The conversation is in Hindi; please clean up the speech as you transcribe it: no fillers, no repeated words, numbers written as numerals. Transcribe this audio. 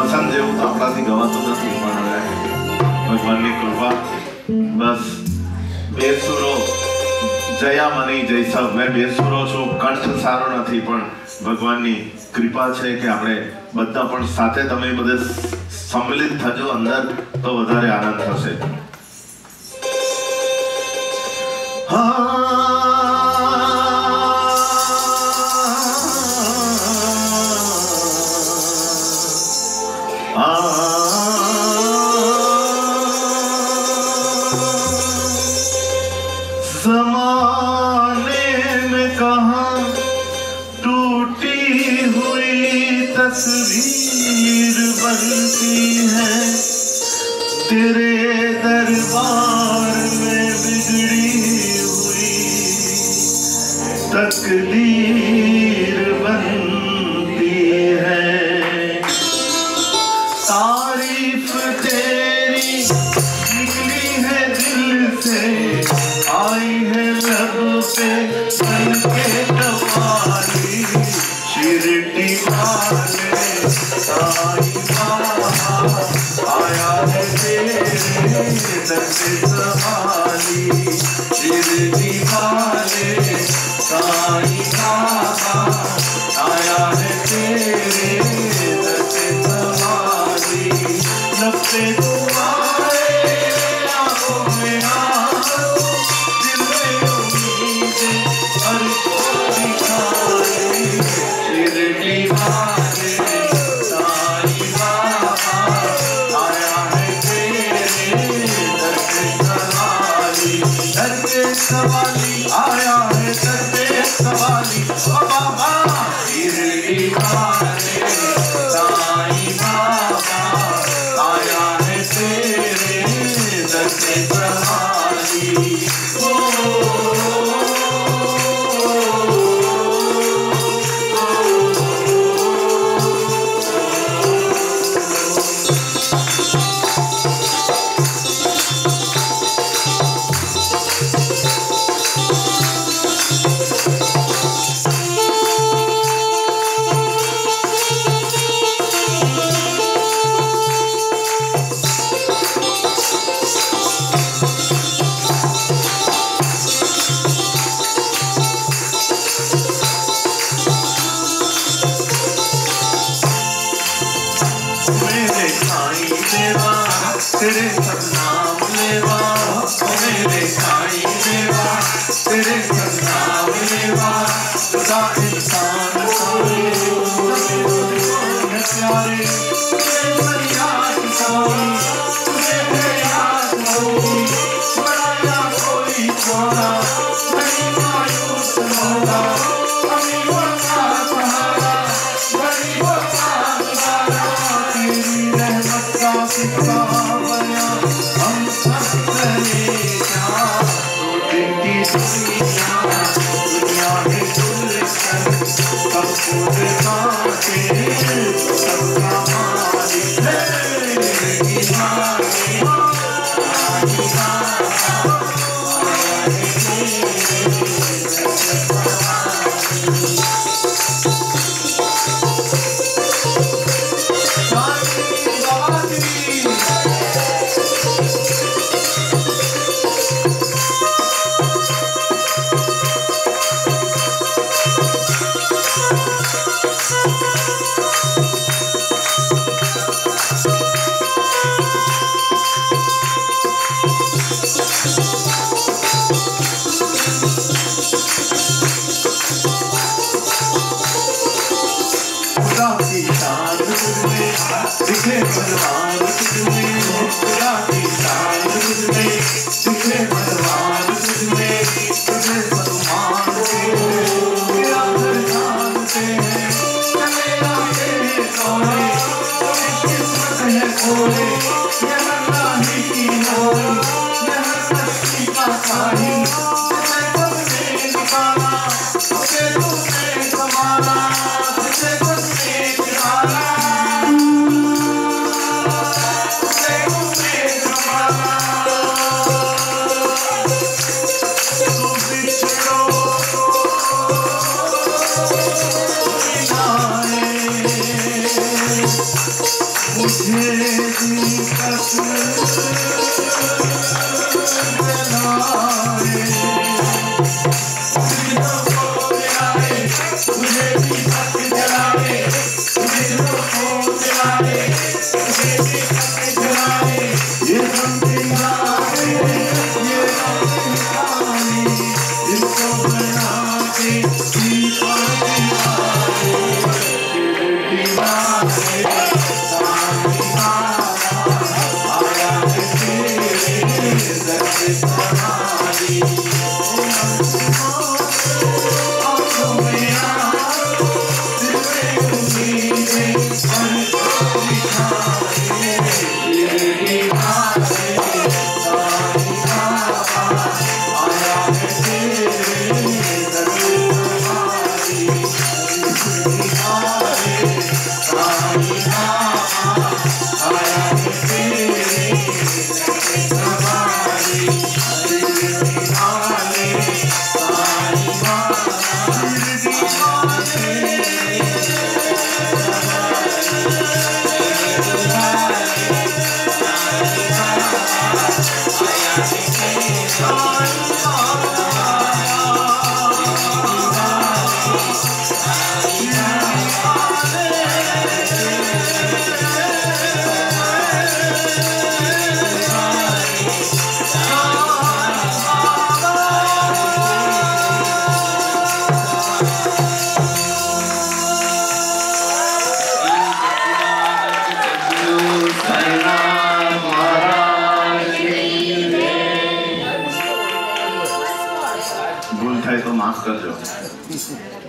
वसंत जेवू तो अपनाथी गवातुं नथी पण हवे भगवाननी कृपा बस बेसुरो जया मनी जैसा मैं बेसुरो छू कंठ सारो नथी पण भगवाननी कृपा छे के आपणे बधा पण साथे तमे बधे सम्मिलित थजो अंदर तो वधारे आनंद थशे। ज़माने में कहाँ टूटी हुई तस्वीर बनती है, तेरे दरबार में बिगड़ी हुई तकदीर बनती है। तारीफ तेरी निकली है दिल से, आई है लब पे बन के कवाली, शिरडी वाले साईं बाबा आया है तेरे दर पे सवाली, शिरडी वाले साईं बाबा आया है तेरे दर पे सवाली। नब्बे दुआएं आंखों में आंसू, दिल में उम्मीदें हर को दिखाई, शिरडी वाले साईं बाबा आया है तेरे दर पे सवाली, दर पे सवाली आया है दर पे सवाली, ओ बाबा शिरडी वाले साईं बाबा आया है तेरे दर पे सवाली। तेरे सतनाम लेवा, मेरे साईं देवा, तेरे सतनाम लेवा, खुदा इंसान सारे प्यारे, तुझे फरियाद सारी, तुझे फरियाद होगी, बड़ा कोई छोड़ा नहीं मायूस होगा, अभी वफा सहारा, बड़ी वफा सहारा, तेरी रहमत का सिक्का हम सब करे क्या, दो दिन की दुनिया है गुलशन, सबको दिखाते सबका मालिक है, दिखे बलवान तुझमें, खुदा की शान तुझमें, दिखे बलवान तुझमें, तुझे बलवान से तेरा घर जानते हैं, चलेगा ये सोने, किस्मत है खोले, ये अल्लाह की मोरी, ये सृष्टि का साहिल, तुझे तुमने निकाला, तुझे तुमने संभाला, तुझे तुमने निकाला, भूल थाय तो माफ करजो।